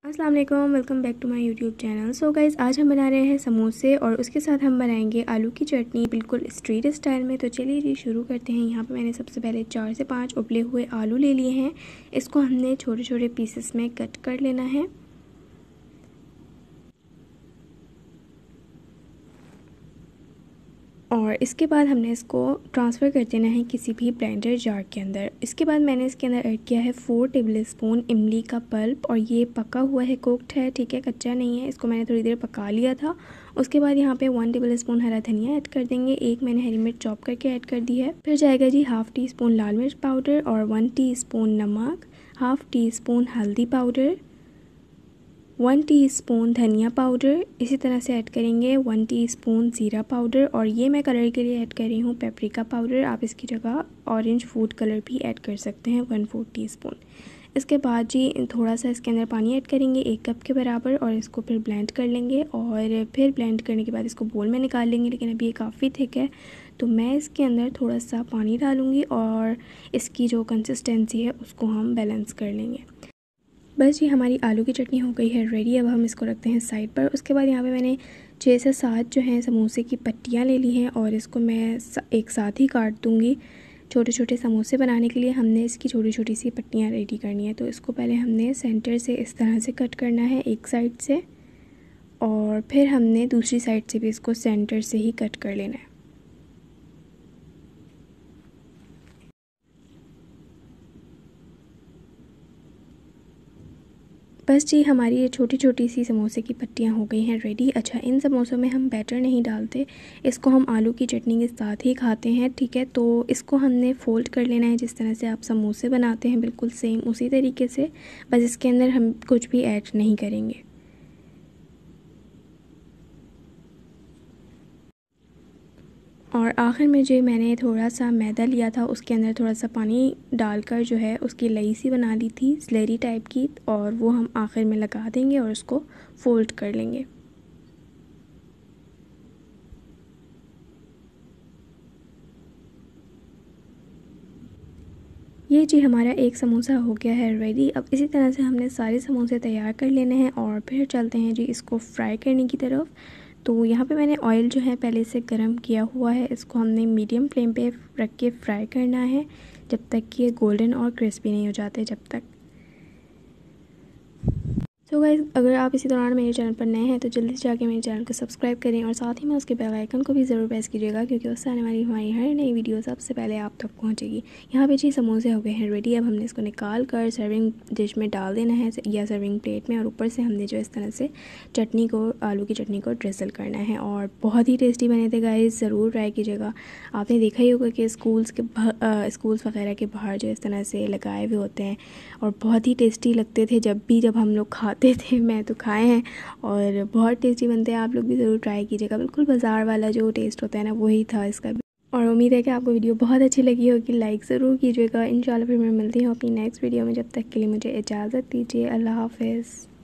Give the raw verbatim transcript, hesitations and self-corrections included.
अस्सलाम वालेकुम, welcome back to my YouTube channel. So guys, आज हम बना रहे हैं समोसे और उसके साथ हम बनाएंगे आलू की चटनी बिल्कुल स्ट्रीट स्टाइल में। तो चलिए जी शुरू करते हैं। यहाँ पे मैंने सबसे पहले चार से पाँच उबले हुए आलू ले लिए हैं। इसको हमने छोटे छोटे पीसेस में कट कर लेना है। और इसके बाद हमने इसको ट्रांसफ़र कर देना है किसी भी ब्लेंडर जार के अंदर। इसके बाद मैंने इसके अंदर ऐड किया है फोर टेबल स्पून इमली का पल्प, और ये पका हुआ है, कुक्ड है, ठीक है, कच्चा नहीं है। इसको मैंने थोड़ी देर पका लिया था। उसके बाद यहाँ पे वन टेबल स्पून हरा धनिया ऐड कर देंगे। एक मैंने हरी मिर्च चॉप करके ऐड कर दी है। फिर जाएगा जी हाफ़ टी स्पून लाल मिर्च पाउडर और वन टी स्पून नमक, हाफ़ टी स्पून हल्दी पाउडर, वन टीस्पून धनिया पाउडर, इसी तरह से ऐड करेंगे वन टीस्पून ज़ीरा पाउडर, और ये मैं कलर के लिए ऐड कर रही हूँ पेपरिका पाउडर। आप इसकी जगह ऑरेंज फूड कलर भी ऐड कर सकते हैं, वन फोर्थ टीस्पून। इसके बाद जी थोड़ा सा इसके अंदर पानी ऐड करेंगे एक कप के बराबर, और इसको फिर ब्लेंड कर लेंगे। और फिर ब्लेंड करने के बाद इसको बोल में निकाल लेंगे। लेकिन अभी ये काफ़ी थिक है, तो मैं इसके अंदर थोड़ा सा पानी डालूँगी और इसकी जो कंसिस्टेंसी है उसको हम बैलेंस कर लेंगे। बस जी हमारी आलू की चटनी हो गई है रेडी। अब हम इसको रखते हैं साइड पर। उसके बाद यहाँ पे मैंने छः से सात जो हैं समोसे की पट्टियाँ ले ली हैं, और इसको मैं एक साथ ही काट दूँगी। छोटे छोटे समोसे बनाने के लिए हमने इसकी छोटी छोटी सी पट्टियाँ रेडी करनी है। तो इसको पहले हमने सेंटर से इस तरह से कट करना है एक साइड से, और फिर हमने दूसरी साइड से भी इसको सेंटर से ही कट कर लेना है। बस जी हमारी ये छोटी छोटी सी समोसे की पट्टियाँ हो गई हैं रेडी। अच्छा, इन समोसों में हम बैटर नहीं डालते, इसको हम आलू की चटनी के साथ ही खाते हैं, ठीक है। तो इसको हमने फ़ोल्ड कर लेना है जिस तरह से आप समोसे बनाते हैं, बिल्कुल सेम उसी तरीके से। बस इसके अंदर हम कुछ भी ऐड नहीं करेंगे। और आखिर में जो मैंने थोड़ा सा मैदा लिया था, उसके अंदर थोड़ा सा पानी डालकर जो है उसकी लई सी बना ली थी, स्लेरी टाइप की, और वो हम आखिर में लगा देंगे और उसको फ़ोल्ड कर लेंगे। ये जी हमारा एक समोसा हो गया है रेडी। अब इसी तरह से हमने सारे समोसे तैयार कर लेने हैं, और फिर चलते हैं जी इसको फ्राई करने की तरफ। तो यहाँ पे मैंने ऑयल जो है पहले से गरम किया हुआ है। इसको हमने मीडियम फ्लेम पे रख के फ्राई करना है जब तक कि ये गोल्डन और क्रिस्पी नहीं हो जाते, जब तक। तो गाइस, अगर आप इसी दौरान मेरे चैनल पर नए हैं तो जल्दी से जाके मेरे चैनल को सब्सक्राइब करें, और साथ ही में उसके बेल आइकन को भी ज़रूर प्रेस कीजिएगा, क्योंकि उससे आने वाली हमारी हर नई वीडियो सबसे पहले आप तक पहुंचेगी। यहाँ पे जी समोसे हो गए हैं रेडी। अब हमने इसको निकाल कर सर्विंग डिश में डाल देना है, या सर्विंग प्लेट में, और ऊपर से हमने जो इस तरह से चटनी को, आलू की चटनी को ड्रिजल करना है। और बहुत ही टेस्टी बने थे गाइस, ज़रूर ट्राई कीजिएगा। आपने देखा ही होगा कि स्कूल्स के स्कूल्स वगैरह के बाहर जो इस तरह से लगाए हुए होते हैं, और बहुत ही टेस्टी लगते थे जब भी जब हम लोग खाते थे। मैं तो खाए हैं और बहुत टेस्टी बनते हैं। आप लोग भी ज़रूर ट्राई कीजिएगा। बिल्कुल बाज़ार वाला जो टेस्ट होता है ना, वही था इसका भी। और उम्मीद है कि आपको वीडियो बहुत अच्छी लगी होगी। लाइक ज़रूर कीजिएगा। इंशाल्लाह फिर मैं मिलती हूँ अपनी नेक्स्ट वीडियो में। जब तक के लिए मुझे इजाज़त दीजिए। अल्लाह हाफ़िज़।